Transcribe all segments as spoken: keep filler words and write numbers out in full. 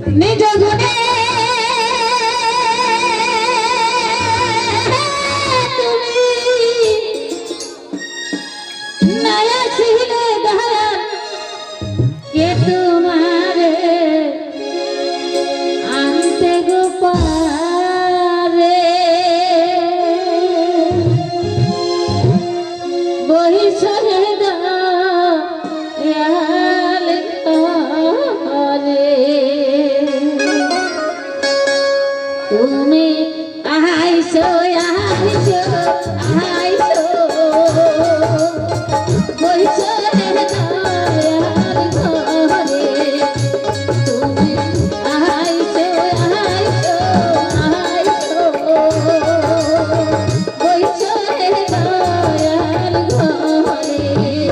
নিজ গুণে তুমি নয়া ছিলে দয়াল কে তোমারে আনতে গোপারে বহিষরে তুমি আইছো আইছো আইছো বইছো রে দয়াল ঘরে তুমি আইছো আইছো আইছো বইছো রে দয়াল ঘরে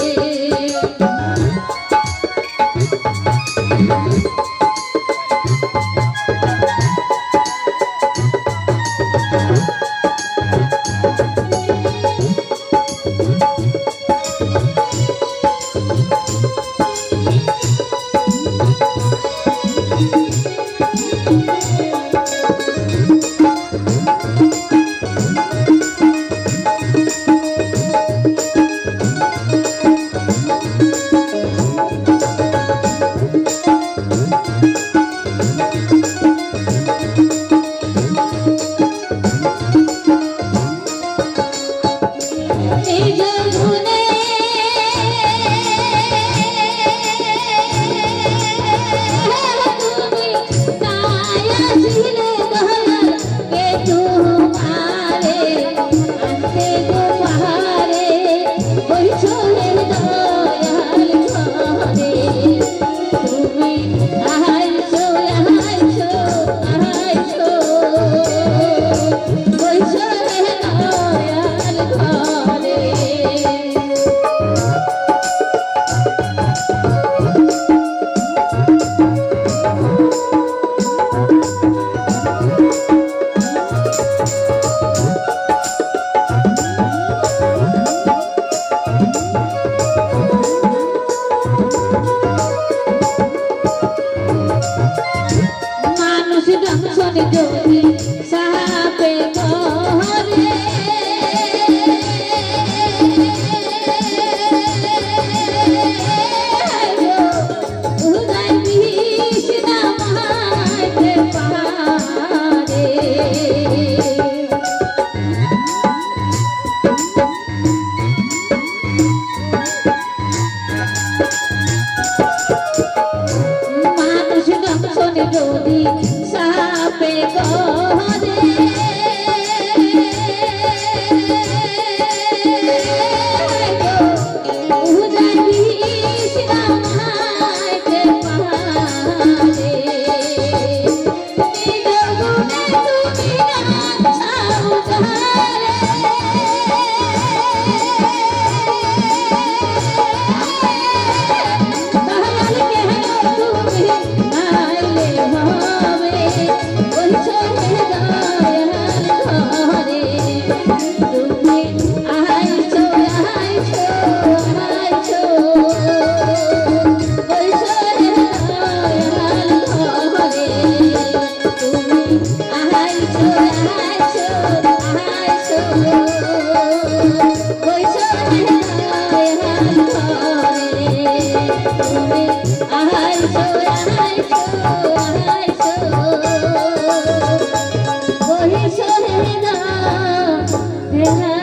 যদি সাপে ঘরে উদয় কৃষ্ণ মাইতে পারে মানুষ দংশনে যদি সাপে ঘরে উদয় কৃষ্ণ মাইতে পারে নিজ গুণে তুমি নাচাও ঘরে দয়াল কেন তুমি নাইলে হবে বলছো রে দয়াল ঘরে তুমি আইছো আইছো আইছো বলছো রে দয়াল ঘরে তুমি আইছো আইছো আইছো বলছো রে দয়াল ঘরে তুমি আইছো আইছো আইছো বহিষরে দয়াল